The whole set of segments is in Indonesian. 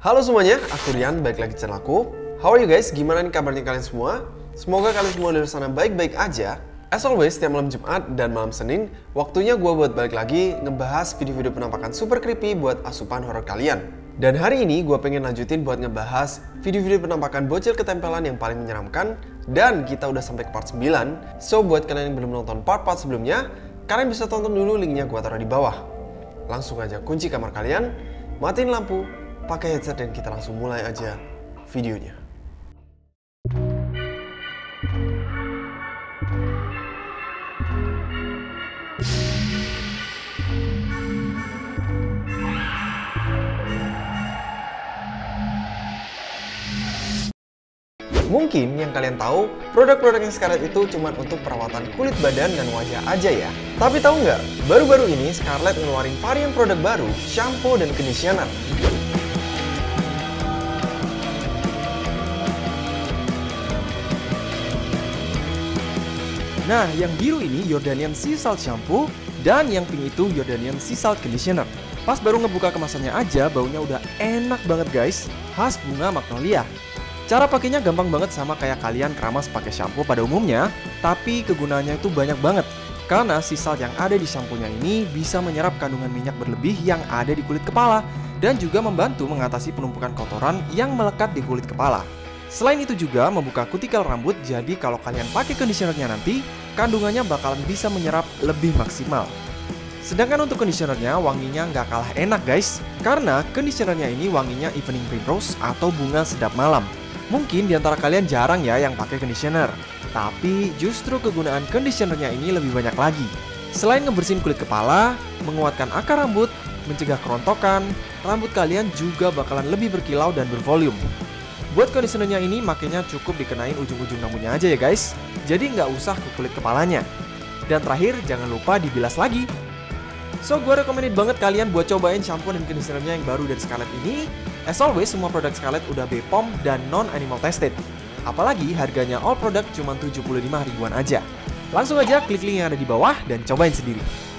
Halo semuanya, aku Rian, balik lagi di channel aku. How are you guys? Gimana nih kabarnya kalian semua? Semoga kalian semua dari sana baik-baik aja. As always, setiap malam Jumat dan malam Senin, waktunya gue buat balik lagi ngebahas video-video penampakan super creepy buat asupan horor kalian. Dan hari ini gue pengen lanjutin buat ngebahas video-video penampakan bocil ketempelan yang paling menyeramkan. Dan kita udah sampai ke part 9. So buat kalian yang belum nonton part-part sebelumnya, kalian bisa tonton dulu, linknya gue taruh di bawah. Langsung aja kunci kamar kalian, matiin lampu, pakai headset, dan kita langsung mulai aja videonya. Mungkin yang kalian tahu, produk-produk yang Scarlett itu cuma untuk perawatan kulit badan dan wajah aja ya. Tapi tahu nggak, baru-baru ini Scarlett ngeluarin varian produk baru, shampoo dan conditioner. Nah, yang biru ini Jordanian Sea Salt Shampoo, dan yang pink itu Jordanian Sea Salt Conditioner. Pas baru ngebuka kemasannya aja, baunya udah enak banget guys, khas bunga magnolia. Cara pakainya gampang banget, sama kayak kalian keramas pakai shampoo pada umumnya, tapi kegunaannya itu banyak banget. Karena sea salt yang ada di shampoo-nya ini bisa menyerap kandungan minyak berlebih yang ada di kulit kepala, dan juga membantu mengatasi penumpukan kotoran yang melekat di kulit kepala. Selain itu juga membuka kutikel rambut, jadi kalau kalian pakai conditionernya nanti, kandungannya bakalan bisa menyerap lebih maksimal. Sedangkan untuk conditionernya, wanginya nggak kalah enak guys, karena conditionernya ini wanginya evening primrose atau bunga sedap malam. Mungkin diantara kalian jarang ya yang pakai conditioner, tapi justru kegunaan conditionernya ini lebih banyak lagi. Selain ngebersihin kulit kepala, menguatkan akar rambut, mencegah kerontokan, rambut kalian juga bakalan lebih berkilau dan bervolume. Buat conditionernya ini makanya cukup dikenain ujung-ujung rambutnya aja ya guys, jadi nggak usah ke kulit kepalanya. Dan terakhir, jangan lupa dibilas lagi. So, gue recommended banget kalian buat cobain shampoo dan conditionernya yang baru dari Scarlett ini. As always, semua produk Scarlett udah BPOM dan non-animal tested. Apalagi harganya all produk cuma 75 ribuan aja. Langsung aja klik link yang ada di bawah dan cobain sendiri.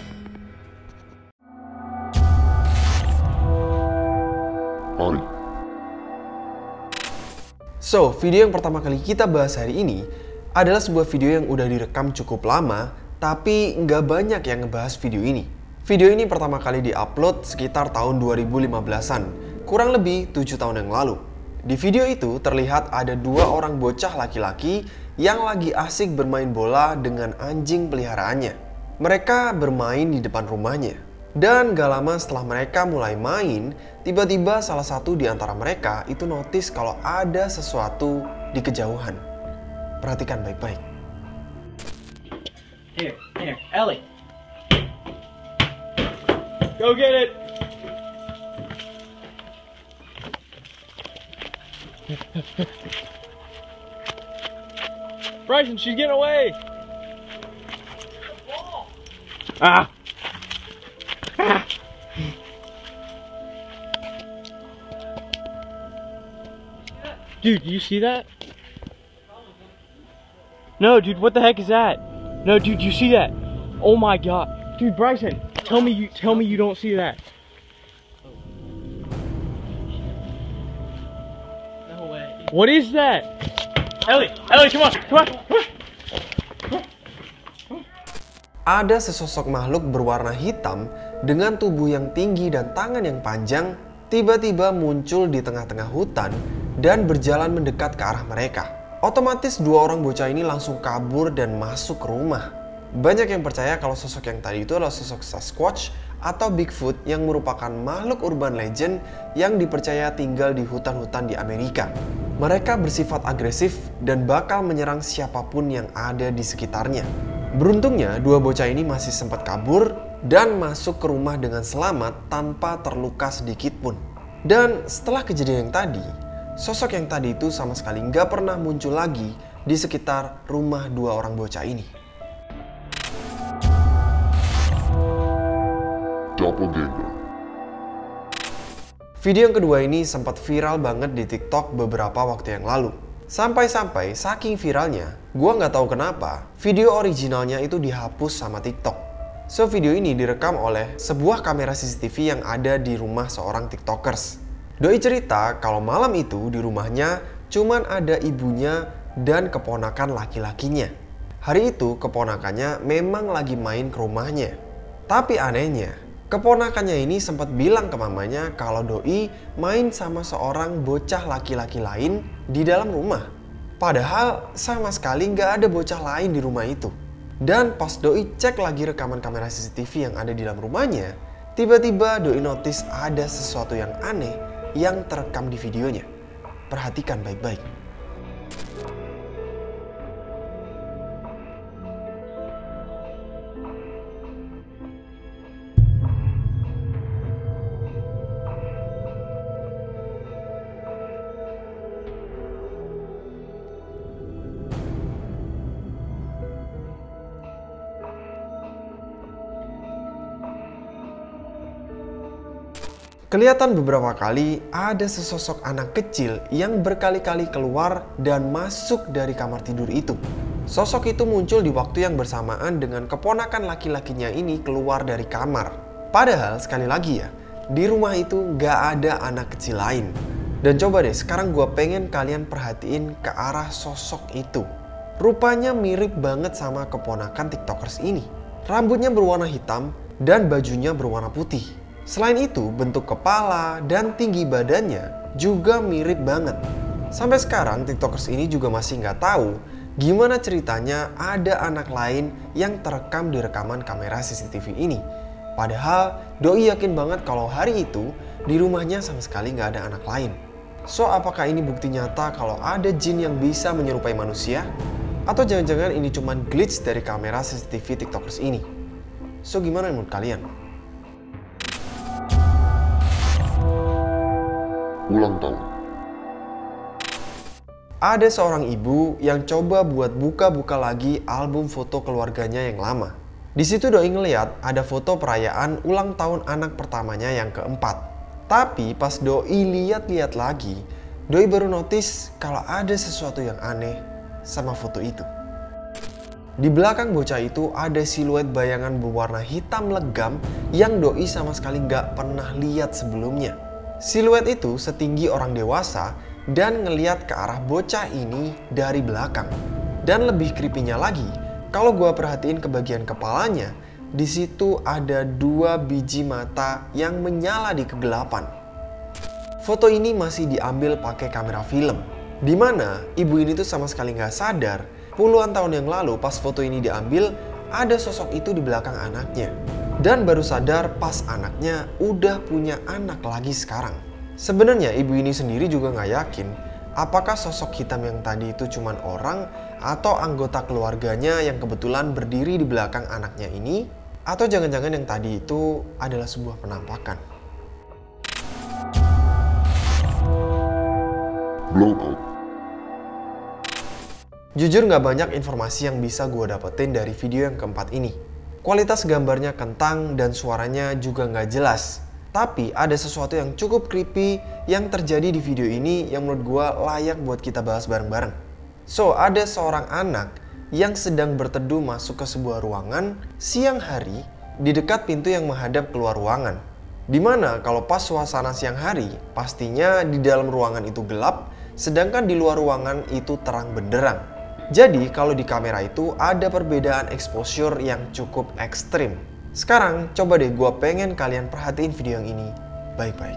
So, video yang pertama kali kita bahas hari ini adalah sebuah video yang udah direkam cukup lama, tapi nggak banyak yang ngebahas video ini. Video ini pertama kali diupload sekitar tahun 2015-an, kurang lebih 7 tahun yang lalu. Di video itu terlihat ada dua orang bocah laki-laki yang lagi asik bermain bola dengan anjing peliharaannya. Mereka bermain di depan rumahnya. Dan gak lama setelah mereka mulai main, tiba-tiba salah satu di antara mereka itu notice kalau ada sesuatu di kejauhan. Perhatikan baik-baik. Here, Ellie. Go get it. Bryson, she's getting away. Ah. Dude, do you see that? No, dude, what the heck is that? No, dude, do you see that? Oh my god. Dude, Bryson, tell me you don't see that. No way. What is that? Ellie, come on. Ada sesosok makhluk berwarna hitam dengan tubuh yang tinggi dan tangan yang panjang tiba-tiba muncul di tengah-tengah hutan dan berjalan mendekat ke arah mereka. Otomatis dua orang bocah ini langsung kabur dan masuk ke rumah. Banyak yang percaya kalau sosok yang tadi itu adalah sosok Sasquatch atau Bigfoot yang merupakan makhluk urban legend yang dipercaya tinggal di hutan-hutan di Amerika. Mereka bersifat agresif dan bakal menyerang siapapun yang ada di sekitarnya. Beruntungnya, dua bocah ini masih sempat kabur dan masuk ke rumah dengan selamat tanpa terluka sedikit pun. Dan setelah kejadian yang tadi, sosok yang tadi itu sama sekali nggak pernah muncul lagi di sekitar rumah dua orang bocah ini. Doppelganger. Video yang kedua ini sempat viral banget di TikTok beberapa waktu yang lalu. Sampai-sampai saking viralnya, gua nggak tahu kenapa video originalnya itu dihapus sama TikTok. So video ini direkam oleh sebuah kamera CCTV yang ada di rumah seorang TikTokers. Doi cerita kalau malam itu di rumahnya cuman ada ibunya dan keponakan laki-lakinya. Hari itu keponakannya memang lagi main ke rumahnya. Tapi anehnya, keponakannya ini sempat bilang ke mamanya kalau Doi main sama seorang bocah laki-laki lain di dalam rumah. Padahal sama sekali nggak ada bocah lain di rumah itu. Dan pas Doi cek lagi rekaman kamera CCTV yang ada di dalam rumahnya, tiba-tiba Doi notice ada sesuatu yang aneh yang terekam di videonya. Perhatikan baik-baik. Kelihatan beberapa kali ada sesosok anak kecil yang berkali-kali keluar dan masuk dari kamar tidur itu. Sosok itu muncul di waktu yang bersamaan dengan keponakan laki-lakinya ini keluar dari kamar. Padahal sekali lagi ya, di rumah itu gak ada anak kecil lain. Dan coba deh sekarang gue pengen kalian perhatiin ke arah sosok itu. Rupanya mirip banget sama keponakan tiktokers ini. Rambutnya berwarna hitam dan bajunya berwarna putih. Selain itu, bentuk kepala dan tinggi badannya juga mirip banget. Sampai sekarang, tiktokers ini juga masih nggak tahu gimana ceritanya ada anak lain yang terekam di rekaman kamera CCTV ini. Padahal, Doi yakin banget kalau hari itu di rumahnya sama sekali nggak ada anak lain. So, apakah ini bukti nyata kalau ada jin yang bisa menyerupai manusia? Atau jangan-jangan ini cuma glitch dari kamera CCTV tiktokers ini? So, gimana menurut kalian? Ulang tahun. Ada seorang ibu yang coba buat buka-buka lagi album foto keluarganya yang lama. Di situ Doi ngeliat ada foto perayaan ulang tahun anak pertamanya yang keempat. Tapi pas Doi lihat-lihat lagi, Doi baru notice kalau ada sesuatu yang aneh sama foto itu. Di belakang bocah itu ada siluet bayangan berwarna hitam legam yang Doi sama sekali nggak pernah lihat sebelumnya. Siluet itu setinggi orang dewasa dan ngeliat ke arah bocah ini dari belakang. Dan lebih creepy-nya lagi, kalau gua perhatiin ke bagian kepalanya, di situ ada 2 biji mata yang menyala di kegelapan. Foto ini masih diambil pakai kamera film, di mana ibu ini tuh sama sekali nggak sadar puluhan tahun yang lalu pas foto ini diambil ada sosok itu di belakang anaknya. Dan baru sadar pas anaknya udah punya anak lagi sekarang. Sebenarnya ibu ini sendiri juga nggak yakin apakah sosok hitam yang tadi itu cuman orang atau anggota keluarganya yang kebetulan berdiri di belakang anaknya ini, atau jangan-jangan yang tadi itu adalah sebuah penampakan. Blowout. Jujur nggak banyak informasi yang bisa gue dapetin dari video yang keempat ini. Kualitas gambarnya kentang dan suaranya juga nggak jelas. Tapi ada sesuatu yang cukup creepy yang terjadi di video ini yang menurut gue layak buat kita bahas bareng-bareng. So, ada seorang anak yang sedang berteduh masuk ke sebuah ruangan siang hari di dekat pintu yang menghadap keluar ruangan. Dimana kalau pas suasana siang hari, pastinya di dalam ruangan itu gelap, sedangkan di luar ruangan itu terang benderang. Jadi kalau di kamera itu ada perbedaan exposure yang cukup ekstrim. Sekarang coba deh gue pengen kalian perhatiin video yang ini baik-baik.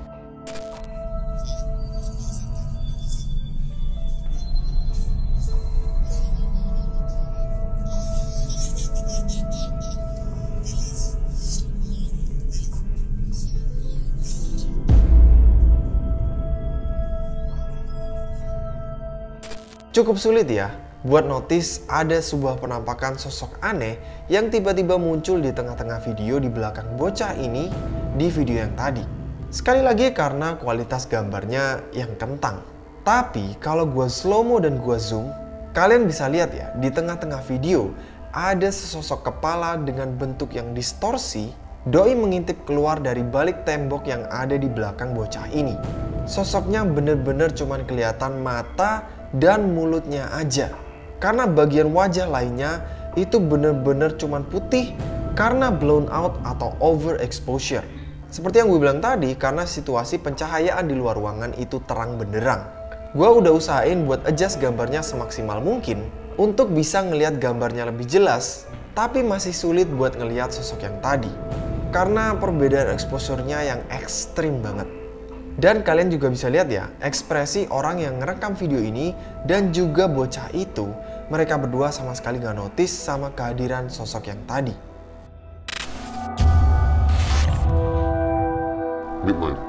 Cukup sulit ya buat notice ada sebuah penampakan sosok aneh yang tiba-tiba muncul di tengah-tengah video di belakang bocah ini di video yang tadi. Sekali lagi karena kualitas gambarnya yang kentang. Tapi kalau gua slow mo dan gua zoom, kalian bisa lihat ya di tengah-tengah video ada sesosok kepala dengan bentuk yang distorsi. Doi mengintip keluar dari balik tembok yang ada di belakang bocah ini. Sosoknya bener-bener cuman kelihatan mata dan mulutnya aja. Karena bagian wajah lainnya itu bener-bener cuman putih karena blown out atau overexposure. Seperti yang gue bilang tadi, karena situasi pencahayaan di luar ruangan itu terang benderang. Gue udah usahain buat adjust gambarnya semaksimal mungkin untuk bisa ngelihat gambarnya lebih jelas, tapi masih sulit buat ngelihat sosok yang tadi. Karena perbedaan exposure-nya yang ekstrim banget. Dan kalian juga bisa lihat ya, ekspresi orang yang ngerekam video ini dan juga bocah itu, mereka berdua sama sekali gak notice sama kehadiran sosok yang tadi. Midnight.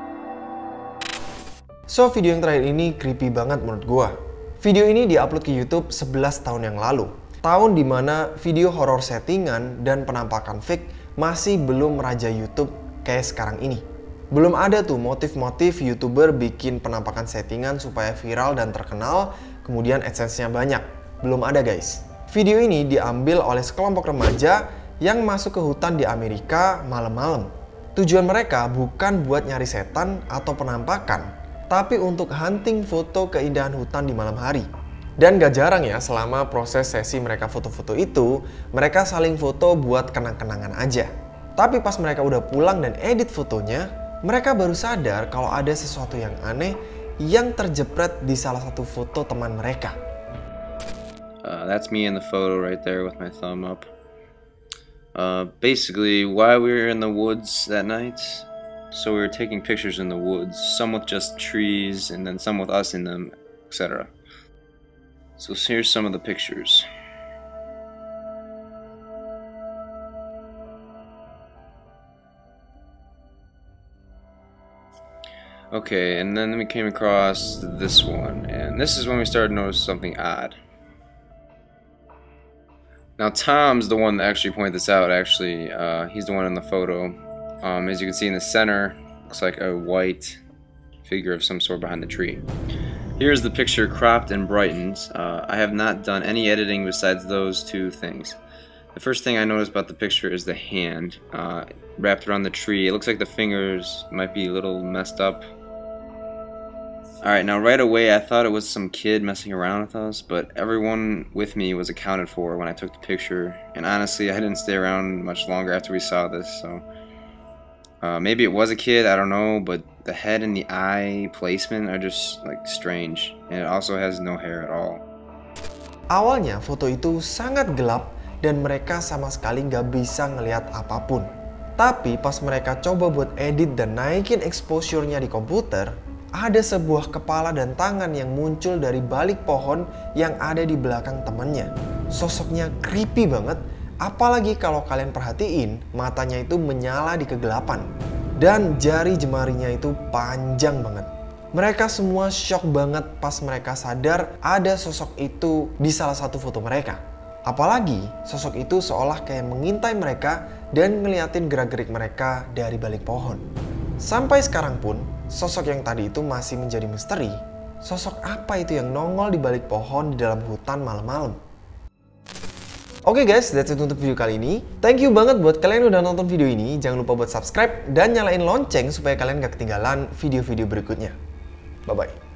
So, video yang terakhir ini creepy banget menurut gua. Video ini diupload ke YouTube 11 tahun yang lalu. Tahun dimana video horor settingan dan penampakan fake masih belum meraja YouTube kayak sekarang ini. Belum ada tuh motif-motif YouTuber bikin penampakan settingan supaya viral dan terkenal, kemudian AdSense-nya banyak. Belum ada guys. Video ini diambil oleh sekelompok remaja yang masuk ke hutan di Amerika malam-malam. Tujuan mereka bukan buat nyari setan atau penampakan, tapi untuk hunting foto keindahan hutan di malam hari. Dan gak jarang ya, selama proses sesi mereka foto-foto itu, mereka saling foto buat kenang-kenangan aja. Tapi pas mereka udah pulang dan edit fotonya, mereka baru sadar kalau ada sesuatu yang aneh yang terjepret di salah satu foto teman mereka. That's me in the photo right there with my thumb up. Basically, why we were in the woods that night. So we were taking pictures in the woods, some with just trees and then some with us in them, etc. So here's some of the pictures. Okay, and then we came across this one, and this is when we started to notice something odd. Now Tom's the one that actually pointed this out. Actually, he's the one in the photo. As you can see in the center, looks like a white figure of some sort behind the tree. Here's the picture cropped and brightened. I have not done any editing besides those two things. The first thing I noticed about the picture is the hand wrapped around the tree. It looks like the fingers might be a little messed up. Alright, now right away I thought it was some kid messing around with us, but everyone with me was accounted for when I took the picture, and honestly I didn't stay around much longer after we saw this, so maybe it was a kid, I don't know, but the head and the eye placement are just like strange, and it also has no hair at all. Awalnya foto itu sangat gelap dan mereka sama sekali nggak bisa ngelihat apapun. Tapi pas mereka coba buat edit dan naikin exposure-nya di komputer, ada sebuah kepala dan tangan yang muncul dari balik pohon yang ada di belakang temannya. Sosoknya creepy banget, apalagi kalau kalian perhatiin matanya itu menyala di kegelapan. Dan jari jemarinya itu panjang banget. Mereka semua shock banget pas mereka sadar ada sosok itu di salah satu foto mereka. Apalagi sosok itu seolah kayak mengintai mereka dan ngeliatin gerak-gerik mereka dari balik pohon. Sampai sekarang pun, sosok yang tadi itu masih menjadi misteri. Sosok apa itu yang nongol di balik pohon di dalam hutan malam-malam? Oke guys, that's it untuk video kali ini. Thank you banget buat kalian yang udah nonton video ini. Jangan lupa buat subscribe dan nyalain lonceng supaya kalian gak ketinggalan video-video berikutnya. Bye-bye.